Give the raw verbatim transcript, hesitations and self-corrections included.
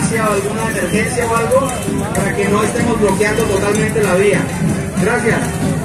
ambulancia o alguna emergencia o algo para que no estemos bloqueando totalmente la vía. Gracias.